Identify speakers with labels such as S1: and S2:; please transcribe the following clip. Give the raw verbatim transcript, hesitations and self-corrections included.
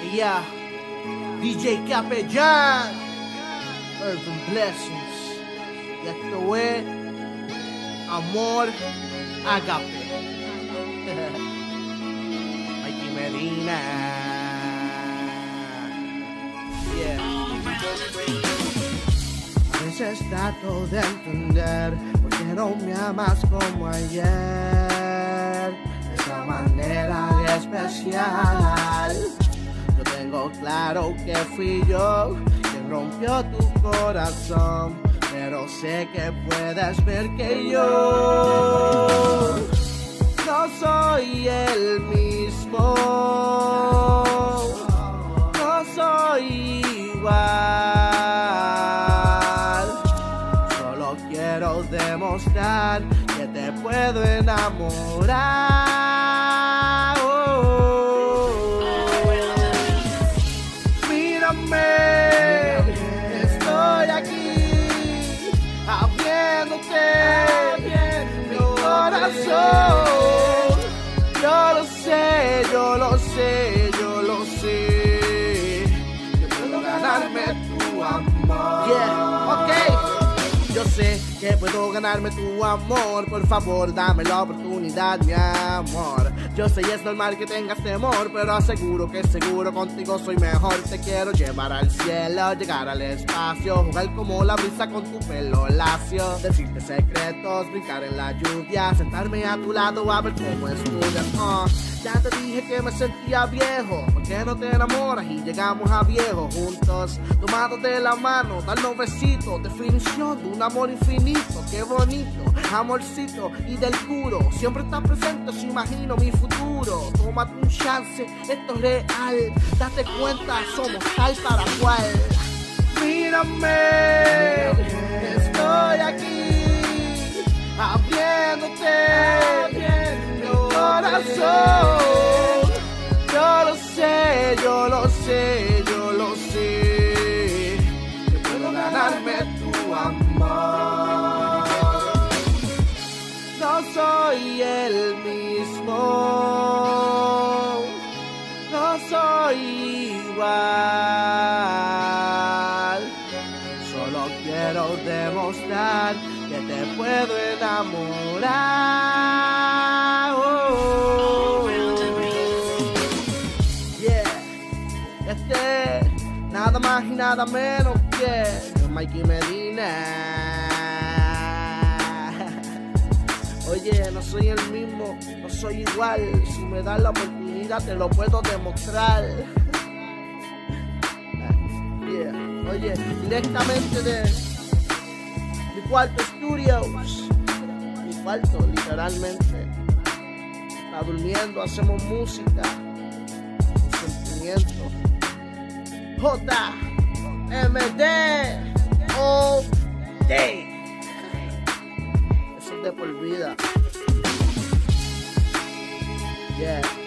S1: Yeah, D J Capella, Urban Blessings. Y esto es Amor, Agape. Micky Medina. Yeah. A veces trato de entender por qué no me amas como ayer, de esa manera especial. Yo tengo claro que fui yo quien rompió tu corazón, pero sé que puedes ver que yo no soy el mismo, no soy igual. Solo quiero demostrar que te puedo enamorar. Oh. Mírame, estoy aquí abriéndote mi corazón. Yo lo sé, yo lo sé, yo lo sé. Yo puedo ganarme tu amor. Yeah, okay. Yo sé que puedo ganarme tu amor. Por favor, dame la oportunidad, mi amor. Yo sé y es normal que tengas temor, pero aseguro que seguro contigo soy mejor. Te quiero llevar al cielo, llegar al espacio, jugar como la brisa con tu pelo lacio, decirte secretos, brincar en la lluvia, sentarme a tu lado a ver cómo estudias. uh, Ya te dije que me sentía viejo, ¿por qué no te enamoras y llegamos a viejo juntos? Tomados de la mano, darnos besitos, definición de un amor infinito. Qué bonito, amorcito y del puro, siempre está presente, si imagino mi futuro. Tómate un chance, esto es real, date cuenta, somos tal para cual. Mírame, estoy aquí abriéndote mi corazón. Yo lo sé, yo lo sé, yo lo sé. Que puedo ganarme tu amor. No soy el mismo, no soy igual. Solo quiero demostrar que te puedo enamorar. Oh. Yeah, este nada más y nada menos que Micky Medina. Oye, no soy el mismo, no soy igual. Si me das la oportunidad te lo puedo demostrar. Yeah. Oye, directamente de mi cuarto Studios, mi cuarto literalmente. Está durmiendo, hacemos música, un sentimiento. J M D O D. Eso es de por vida. Yeah.